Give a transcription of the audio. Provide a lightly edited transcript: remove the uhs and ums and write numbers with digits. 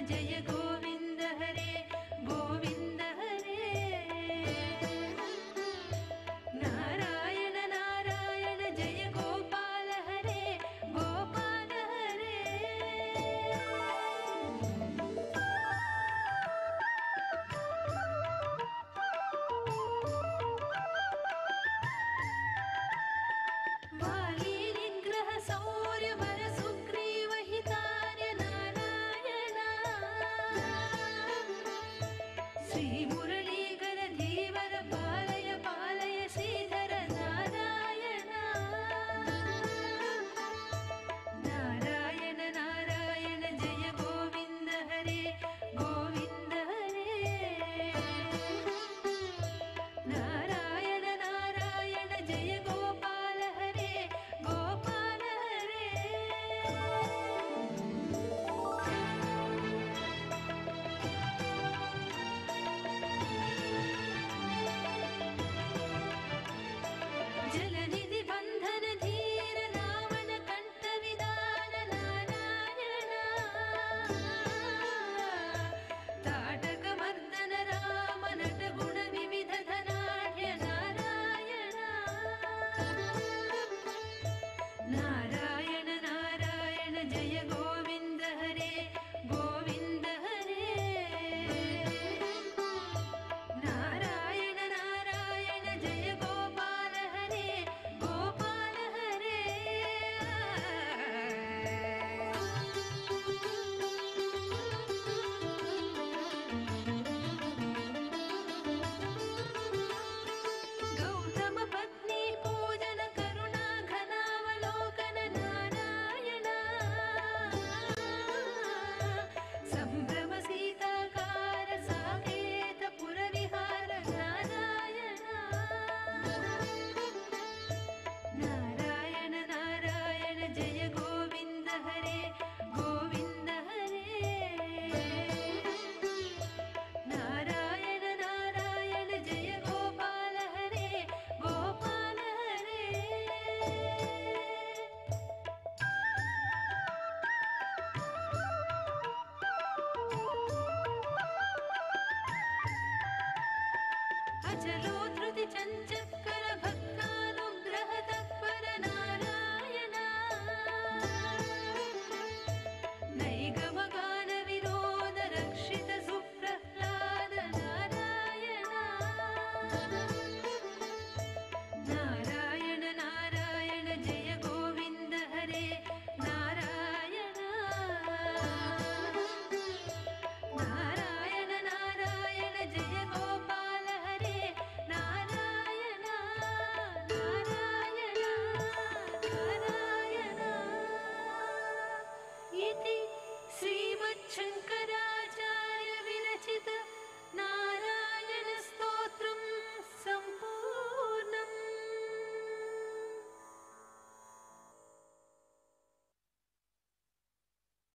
जय गोविन्द हरे गोविन्द हरे नारायण नारायण जय गोपाल हरे गोपाल हरे वाली निग्रह शौर्य वर सुग्रीव हितार्य नारायण श्री मुरलीधर धीवर पालय पालय श्रीधर नारायण नारायण नारायण जय गोविन्द हरे गोविन्द हरे नारायण नारायण जय गोपाल हरे गोपाल हरे जलनिधि बंधन धीर रावण कंठ विदान नारायण ताटक मर्दन राम नट गुण विविध धनाढ्य नारायण नारायण नारायण जय गोविन्द हरे गोविन्द हरे नारायण नारायण जय गोपाल हरे गोपाल हरे गौतम पत्नी पूजन करुणा घनावलोकन नारायण संभ्रम सीताकार साकेत पुर विहार नारायण नारायण नारायण जय गोविन्द हरे गोविन्द हरे नारायण नारायण जय गोपाल हरे गोपाल हरे अचलो धृति चंचक्कर भक्तानुग्रह तत्पर नारायण नैगम गान विरोध रक्षित सुप्रह्लाद नारायण नारायण नारायण जय गोविन्द हरे नारायण नारायण नारायण जय गोपाल हरे नारायण नारायण नारायण इति श्रीमच्छंकर